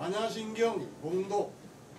반야신경 봉독.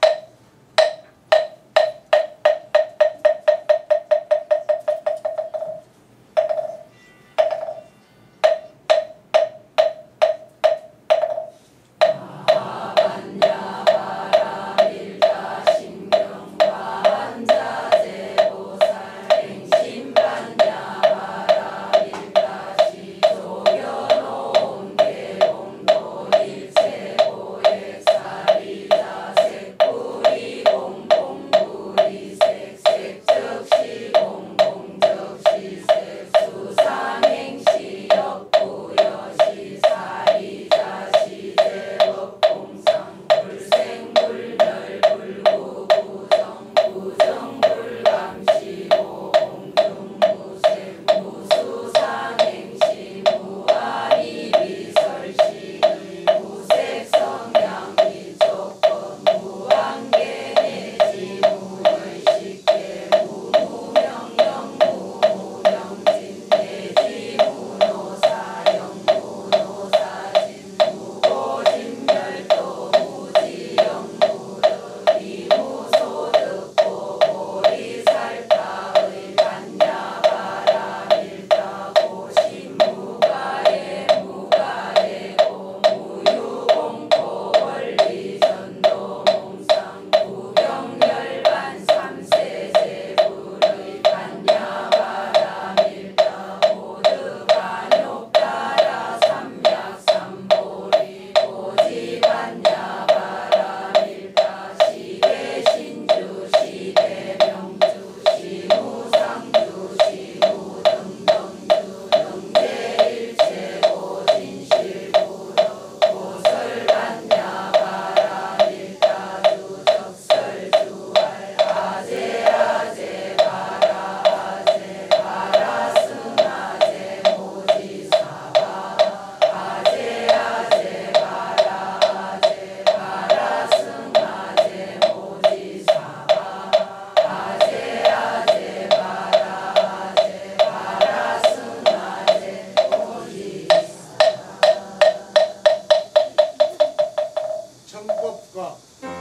청법과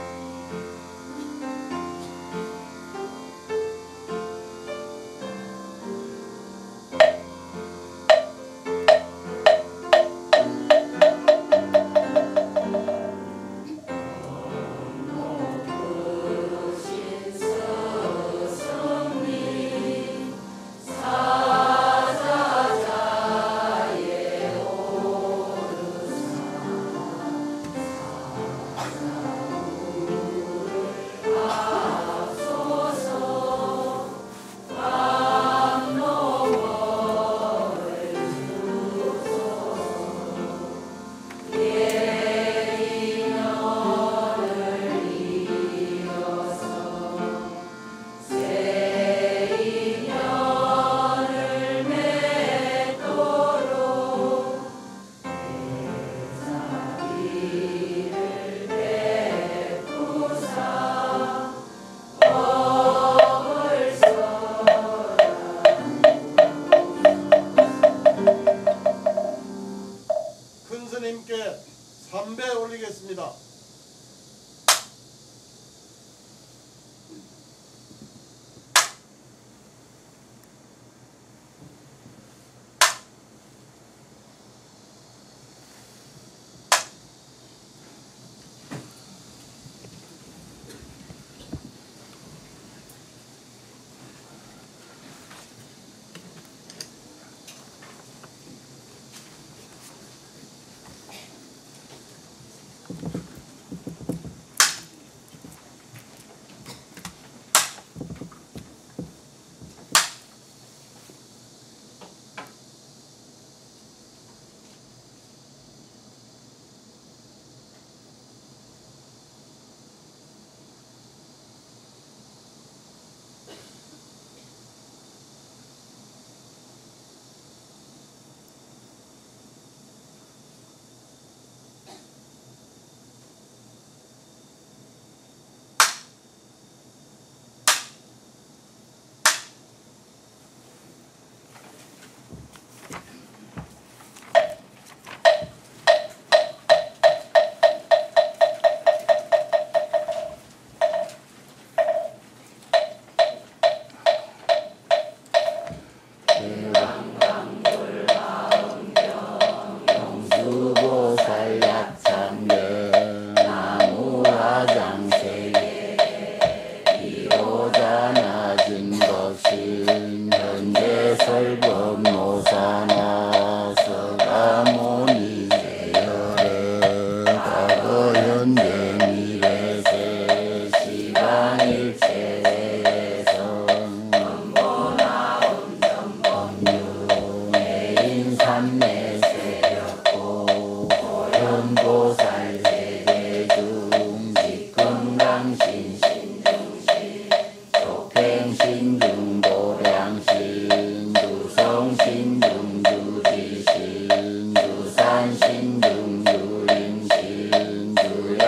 큰 스님께 삼배 올리겠습니다.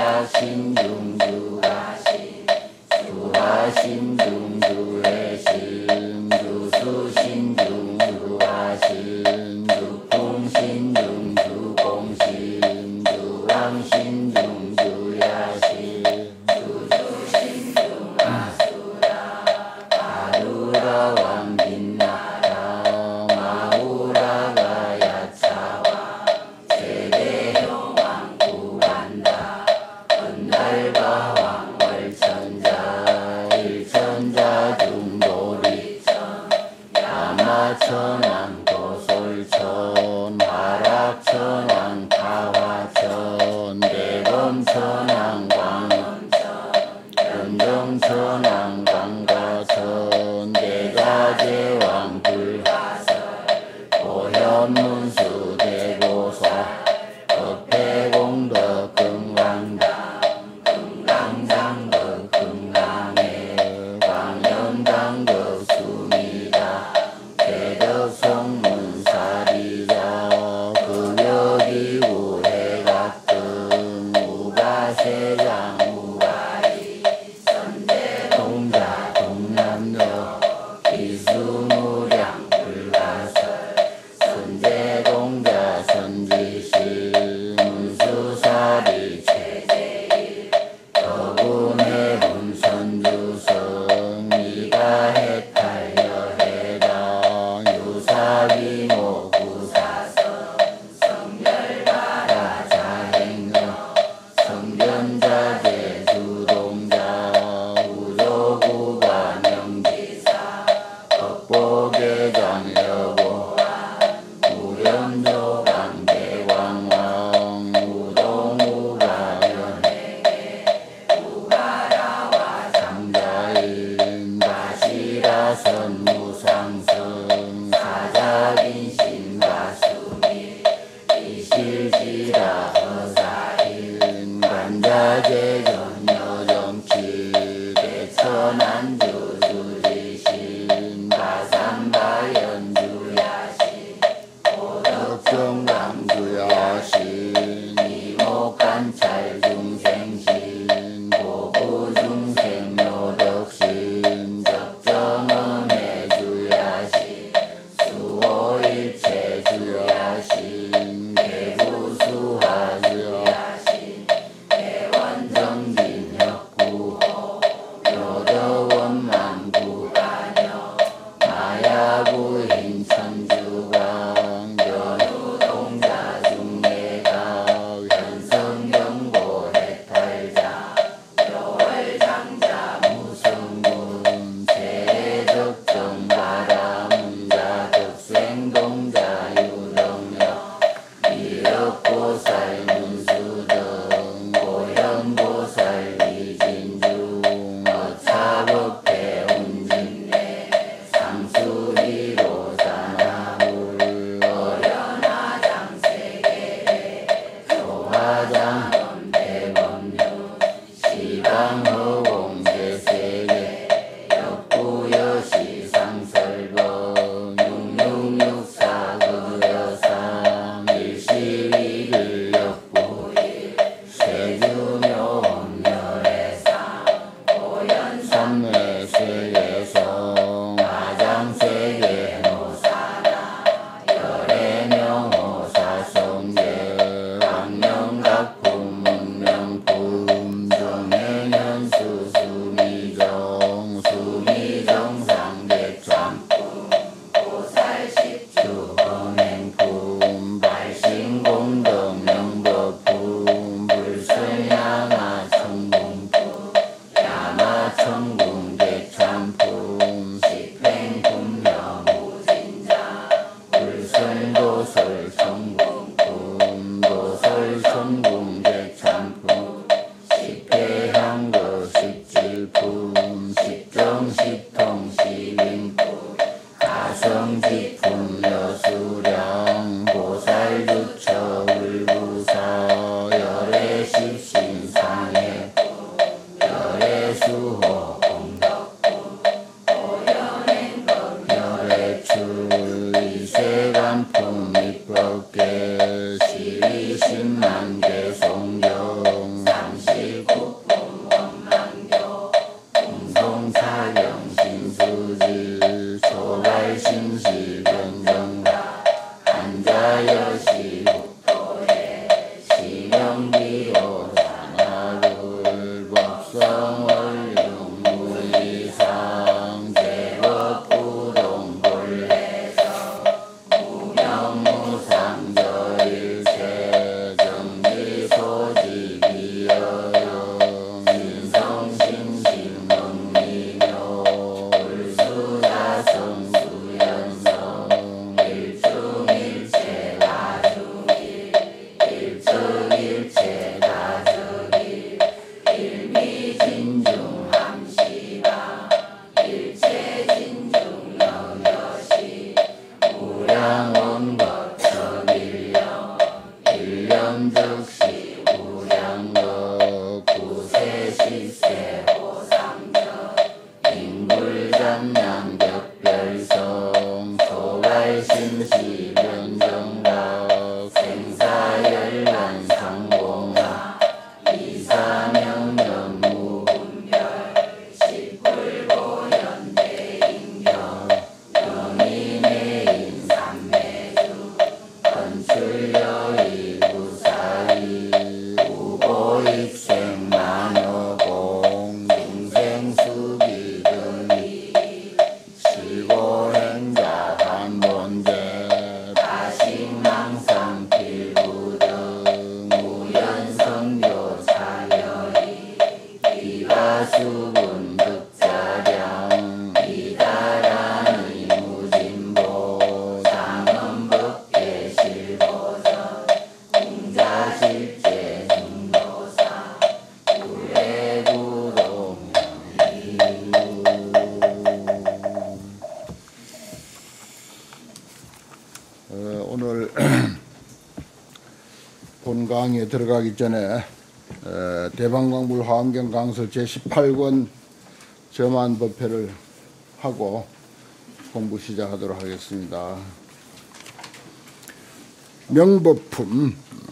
명각품 정행현 오늘 본 강의에 들어가기 전에 대방광불 화엄경 강서 제18권 점안법회를 하고 공부 시작하도록 하겠습니다. 명법품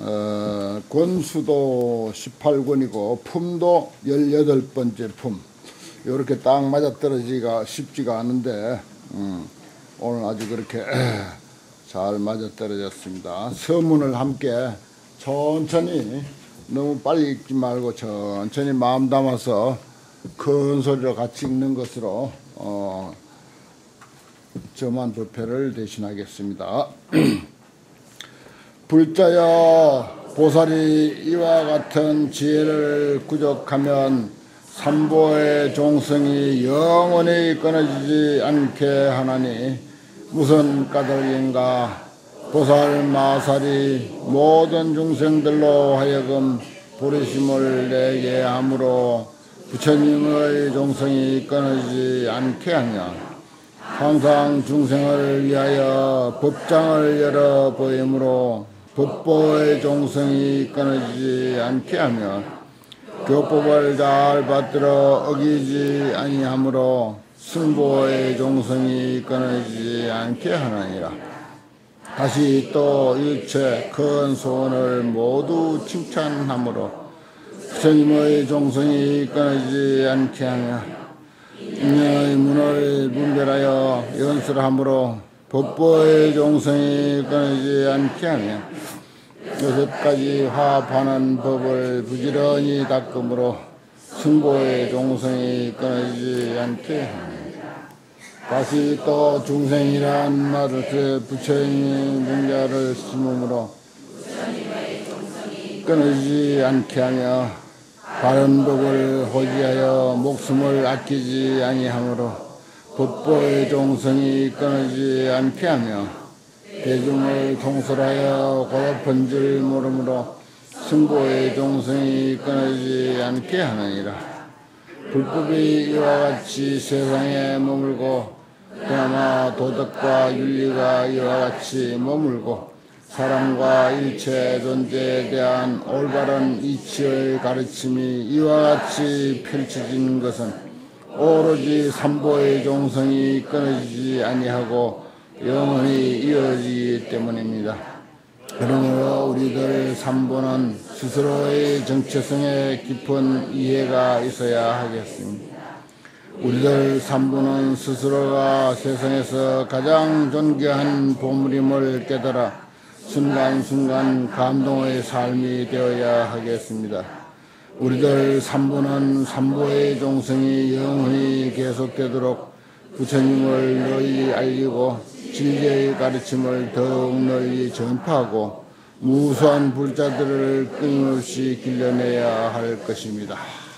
권수도 18권이고 품도 18번째 품. 이렇게 딱 맞아떨어지기가 쉽지가 않은데 오늘 아주 그렇게 잘 맞아떨어졌습니다. 서문을 함께 천천히, 너무 빨리 읽지 말고 천천히 마음 담아서 큰 소리로 같이 읽는 것으로 점안법회를 대신하겠습니다. 불자여, 보살이 이와 같은 지혜를 구족하면 삼보의 종성이 영원히 끊어지지 않게 하나니 무슨 까닭인가. 보살 마살이 모든 중생들로 하여금 부르심을 내게 함으로 부처님의 종성이 끊어지지 않게 하냐. 항상 중생을 위하여 법장을 열어 보이므로 법보의 종성이 끊어지지 않게 하며 교법을 잘 받들어 어기지 아니하므로 승보의 종성이 끊어지지 않게 하느니라. 다시 또 일체 큰 소원을 모두 칭찬하므로 부처님의 종성이 끊어지지 않게 하며 인연의 문을 분별하여 연설함으로 법보의 종성이 끊어지지 않게 하며 6가지 화합하는 법을 부지런히 닦음으로 승보의 종성이 끊어지지 않게 하며 다시 또 중생이란 말을 부처님의 명자를 심음으로 끊어지지 않게 하며 바른 법을 호지하여 목숨을 아끼지 아니하므로 법보의 종성이 끊어지지 않게 하며 대중을 통솔하여 고높은 줄 모르므로 승보의 종성이 끊어지지 않게 하느니라. 불법이 이와 같이 세상에 머물고 그나마 도덕과 윤리가 이와 같이 머물고 사람과 일체 존재에 대한 올바른 이치의 가르침이 이와 같이 펼쳐진 것은 오로지 삼보의 종성이 끊어지지 아니하고 영원히 이어지기 때문입니다. 그러므로 우리들 삼보는 스스로의 정체성에 깊은 이해가 있어야 하겠습니다. 우리들 삼보는 스스로가 세상에서 가장 존귀한 보물임을 깨달아 순간순간 감동의 삶이 되어야 하겠습니다. 우리들 삼보는 삼보의 종성이 영원히 계속되도록 부처님을 널리 알리고 진리의 가르침을 더욱 널리 전파하고 무수한 불자들을 끊임없이 길러내야 할 것입니다.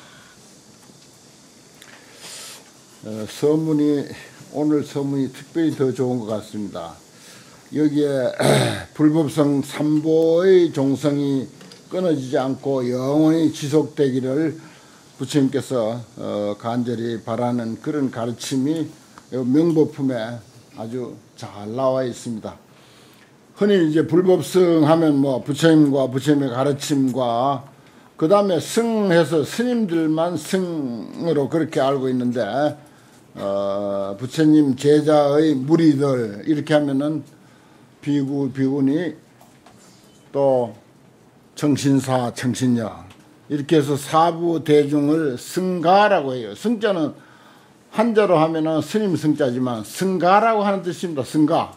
오늘 서문이 특별히 더 좋은 것 같습니다. 여기에 불법성 삼보의 종성이 끊어지지 않고 영원히 지속되기를 부처님께서 간절히 바라는 그런 가르침이 명보품에 아주 잘 나와 있습니다. 흔히 이제 불법성 하면 뭐 부처님과 부처님의 가르침과 그 다음에 승해서 스님들만 승으로 그렇게 알고 있는데 부처님 제자의 무리들 이렇게 하면은 비구, 비구니 또 청신사, 청신녀 이렇게 해서 사부 대중을 승가라고 해요. 승자는 한자로 하면은 스님 승자지만 승가라고 하는 뜻입니다. 승가.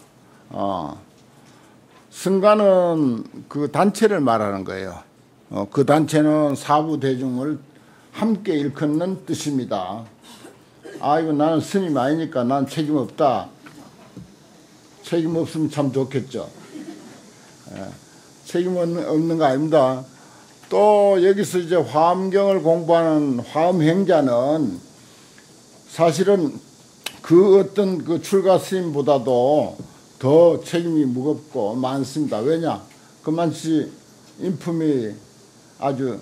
승가는 그 단체를 말하는 거예요. 그 단체는 사부 대중을 함께 일컫는 뜻입니다. 이거 나는 스님 아니니까 난 책임 없다. 책임 없으면 참 좋겠죠. 책임 없는 거 아닙니다. 또 여기서 이제 화엄경을 공부하는 화엄행자는 사실은 그 어떤 그 출가 스님보다도 더 책임이 무겁고 많습니다. 왜냐? 그만치 인품이 아주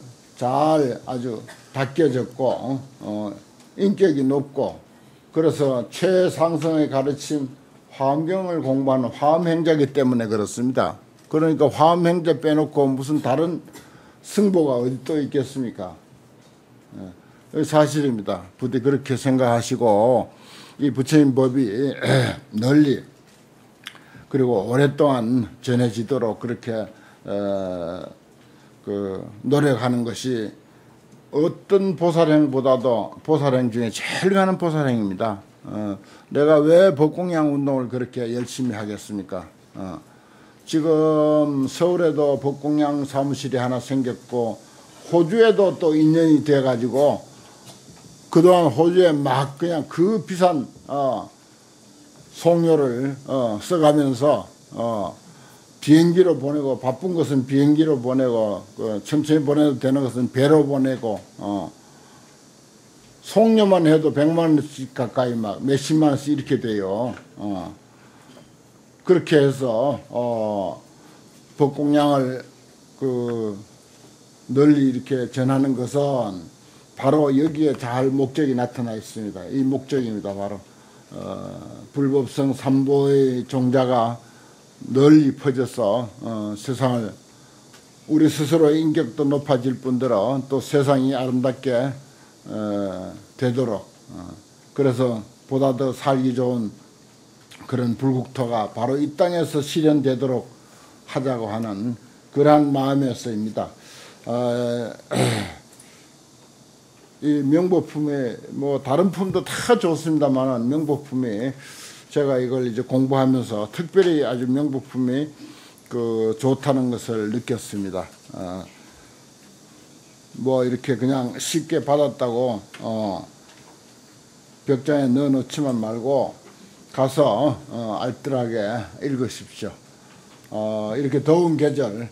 닦여졌고 인격이 높고 그래서 최상승의 가르침 화엄경을 공부하는 화엄행자이기 때문에 그렇습니다. 그러니까 화엄행자 빼놓고 무슨 다른 승보가 어디 또 있겠습니까? 사실입니다. 부디 그렇게 생각하시고 이 부처님 법이 널리 그리고 오랫동안 전해지도록 그렇게 노력하는 것이 어떤 보살행보다도 보살행 중에 제일 가는 보살행입니다. 내가 왜 법공양 운동을 그렇게 열심히 하겠습니까? 지금 서울에도 법공양 사무실이 하나 생겼고 호주에도 또 인연이 돼가지고 그동안 호주에 막 그냥 그 비싼 송료를 써가면서 비행기로 보내고 바쁜 것은 비행기로 보내고 천천히 보내도 되는 것은 배로 보내고 송료만 해도 100만 원씩 가까이 막 몇십만 원씩 이렇게 돼요. 그렇게 해서 법공양을 널리 이렇게 전하는 것은 바로 여기에 잘 목적이 나타나 있습니다. 이 목적입니다. 바로 불법성 삼보의 종자가 널리 퍼져서 세상을 우리 스스로의 인격도 높아질 뿐더러 또 세상이 아름답게 되도록 그래서 보다 더 살기 좋은 그런 불국토가 바로 이 땅에서 실현되도록 하자고 하는 그러한 마음에서입니다. 이 명보품에 뭐 다른 품도 다 좋습니다만 명보품이 제가 이걸 이제 공부하면서 특별히 아주 명보품이 좋다는 것을 느꼈습니다. 뭐 이렇게 그냥 쉽게 받았다고 벽장에 넣어 놓지만 말고 가서 알뜰하게 읽으십시오. 이렇게 더운 계절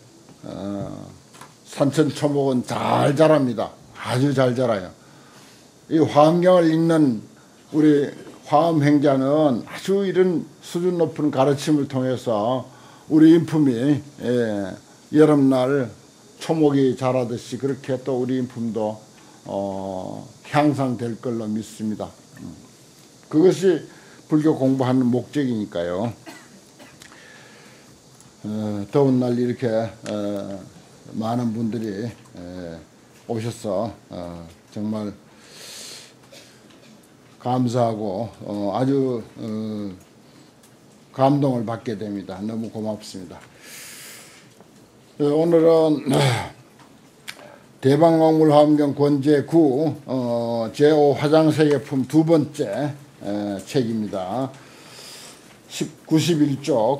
산천초목은 잘 자랍니다. 아주 잘 자라요. 이 화엄경을 읽는 우리 화엄행자는 아주 이런 수준 높은 가르침을 통해서 우리 인품이 여름날 초목이 자라듯이 그렇게 또 우리 인품도 향상될 걸로 믿습니다. 그것이 불교 공부하는 목적이니까요. 더운 날 이렇게 많은 분들이 오셔서 정말 감사하고 아주 감동을 받게 됩니다. 너무 고맙습니다. 오늘은 대방광물화엄경 권제9 제5 화장세계품 두 번째 책입니다. 91쪽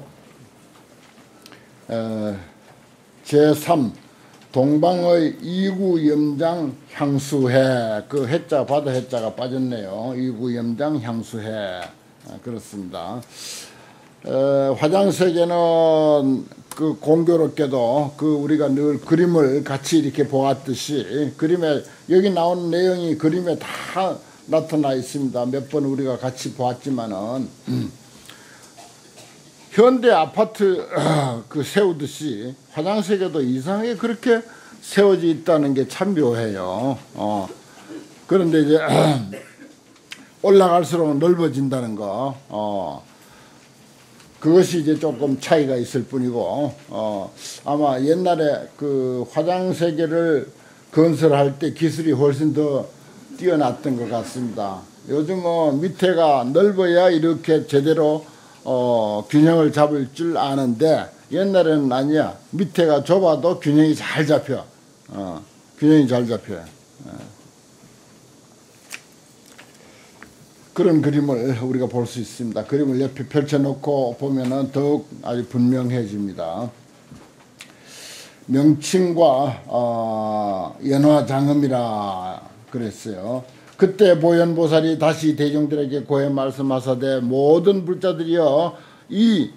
제3 동방의 이구염장 향수해. 그 해자 바다 해자가 빠졌네요. 이구염장 향수해. 그렇습니다. 화장세계는 그 공교롭게도 그 우리가 늘 그림을 같이 이렇게 보았듯이 그림에 여기 나오는 내용이 그림에 다 나타나 있습니다. 몇 번 우리가 같이 보았지만은 현대 아파트 그 세우듯이 화장세계도 이상하게 그렇게 세워져 있다는 게 참 묘해요. 그런데 이제 올라갈수록 넓어진다는 거. 그것이 이제 조금 차이가 있을 뿐이고, 아마 옛날에 그 화장세계를 건설할 때 기술이 훨씬 더 뛰어났던 것 같습니다. 요즘은 밑에가 넓어야 이렇게 제대로 균형을 잡을 줄 아는데, 옛날에는 아니야. 밑에가 좁아도 균형이 잘 잡혀. 균형이 잘 잡혀요. 그런 그림을 우리가 볼 수 있습니다. 그림을 옆에 펼쳐놓고 보면은 더욱 아주 분명해집니다. 명칭과 연화장음이라 그랬어요. 그때 보현보살이 다시 대중들에게 고해 말씀하사되 모든 불자들이여 이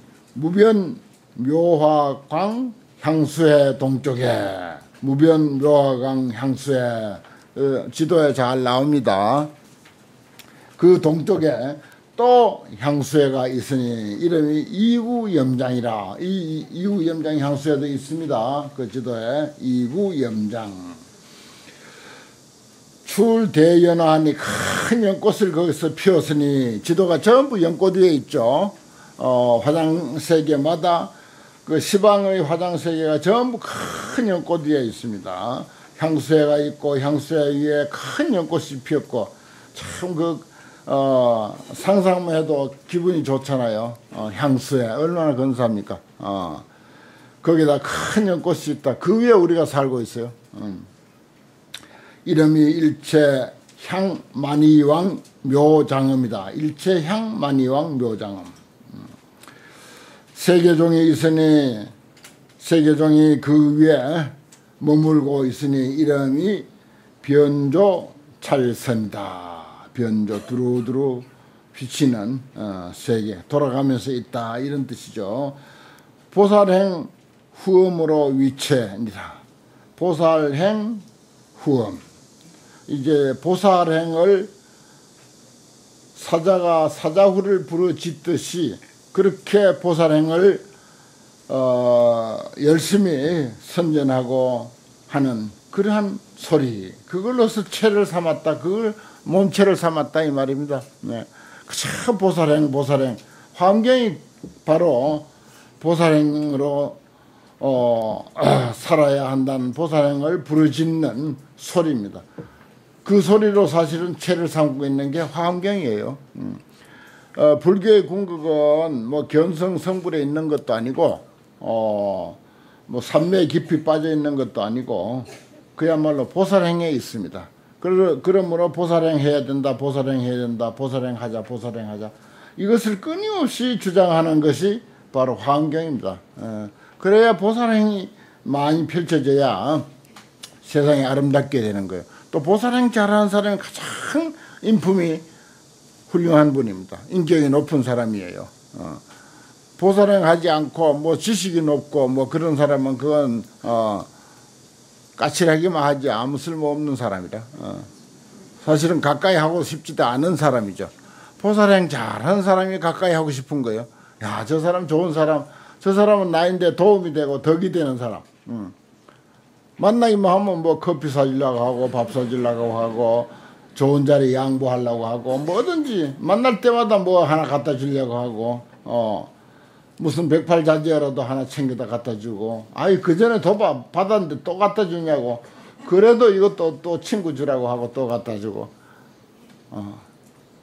무변묘화광 향수해 동쪽에 무변묘화광 향수해 지도에 잘 나옵니다. 그 동쪽에 또 향수회가 있으니 이름이 이구염장이라. 이 이구염장 향수회도 있습니다. 그 지도에 이구염장. 출대연화하니 큰 연꽃을 거기서 피웠으니 지도가 전부 연꽃 위에 있죠. 화장세계마다 그 시방의 화장세계가 전부 큰 연꽃 위에 있습니다. 향수회가 있고 향수회 위에 큰 연꽃이 피었고 참 상상만 해도 기분이 좋잖아요. 향수에 얼마나 근사합니까? 거기다 큰 연꽃이 있다. 그 위에 우리가 살고 있어요. 이름이 일체 향만이왕 묘장음이다. 일체 향만이왕 묘장음. 세계종이 있으니 세계종이 그 위에 머물고 있으니 이름이 변조 찰선이다. 변조 두루두루 비치는 세계 돌아가면서 있다 이런 뜻이죠. 보살행 후엄으로 위체입니다. 보살행 후엄. 이제 보살행을 사자가 사자후를 부르짖듯이 그렇게 보살행을 열심히 선전하고 하는 그러한 소리. 그걸로서 체를 삼았다. 그걸 몸체를 삼았다 이 말입니다. 네. 참 보살행. 환경이 바로 보살행으로 살아야 한다는 보살행을 부르짖는 소리입니다. 그 소리로 사실은 체를 삼고 있는 게 환경이에요. 불교의 궁극은 뭐 견성 성불에 있는 것도 아니고 뭐 삼매에 깊이 빠져 있는 것도 아니고 그야말로 보살행에 있습니다. 그러므로 보살행해야 된다. 보살행하자. 이것을 끊임없이 주장하는 것이 바로 환경입니다. 그래야 보살행이 많이 펼쳐져야 세상이 아름답게 되는 거예요. 또 보살행 잘하는 사람이 가장 인품이 훌륭한 분입니다. 인격이 높은 사람이에요. 보살행하지 않고 뭐 지식이 높고 뭐 그런 사람은 그건 까칠하기만 하지 아무 쓸모없는 사람이다. 사실은 가까이 하고 싶지도 않은 사람이죠. 보살행 잘하는 사람이 가까이 하고 싶은 거예요. 야, 저 사람 좋은 사람, 저 사람은 나인데 도움이 되고 덕이 되는 사람. 만나기만 하면 뭐 커피 사주려고 하고 밥 사주려고 하고 좋은 자리 양보하려고 하고 뭐든지 만날 때마다 뭐 하나 갖다 주려고 하고 무슨 백팔자지라도 하나 챙겨다 갖다 주고 아이 그 전에 더 받았는데 또 갖다 주냐고 그래도 이것도 또 친구 주라고 하고 또 갖다 주고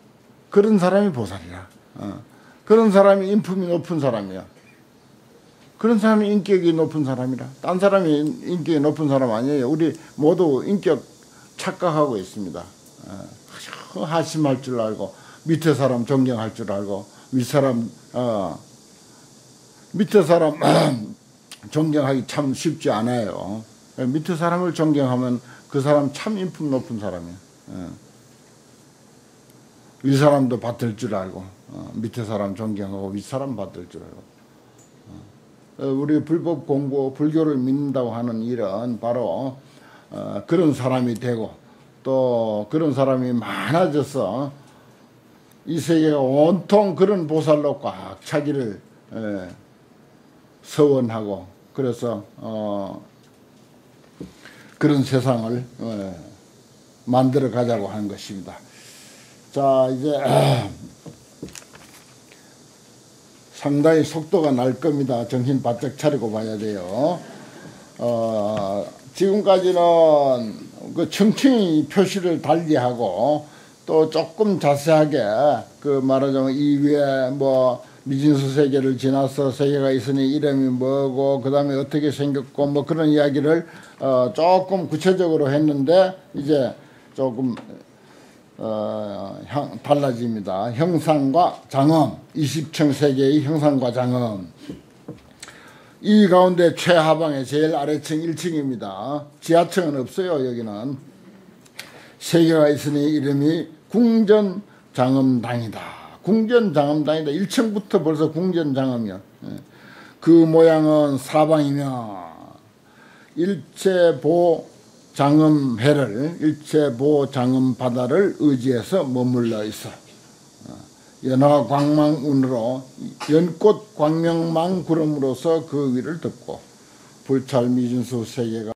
그런 사람이 보살이야. 그런 사람이 인품이 높은 사람이야. 그런 사람이 인격이 높은 사람이라. 딴 사람이 인격이 높은 사람 아니에요. 우리 모두 인격 착각하고 있습니다. 하심할 줄 알고 밑에 사람 존경할 줄 알고 윗사람 밑에 사람 존경하기 참 쉽지 않아요. 밑에 사람을 존경하면 그 사람 참 인품 높은 사람이에요. 윗사람도 받들 줄 알고 밑에 사람 존경하고 윗사람 받들 줄 알고. 우리 불법 공부 불교를 믿는다고 하는 일은 바로 그런 사람이 되고 또 그런 사람이 많아져서 이 세계가 온통 그런 보살로 꽉 차기를 서원하고 그래서 그런 세상을 만들어 가자고 하는 것입니다. 자, 이제 상당히 속도가 날 겁니다. 정신 바짝 차리고 봐야 돼요. 지금까지는 그 청층이 표시를 달리하고 또 조금 자세하게 그 말하자면 이외에 뭐 미진수 세계를 지나서 세계가 있으니 이름이 뭐고 그 다음에 어떻게 생겼고 뭐 그런 이야기를 조금 구체적으로 했는데 이제 조금 달라집니다. 형상과 장엄 20층 세계의 형상과 장엄 이 가운데 최하방에 제일 아래층 1층입니다. 지하층은 없어요. 여기는 세계가 있으니 이름이 궁전장엄당이다. 궁전장엄당이다. 1층부터 벌써 궁전장엄이야. 그 모양은 사방이며 일체보장엄해를 일체보장엄바다를 의지해서 머물러 있어. 연화광망운으로 연꽃 광명망 구름으로서 그 위를 덮고 불찰미진수 세계가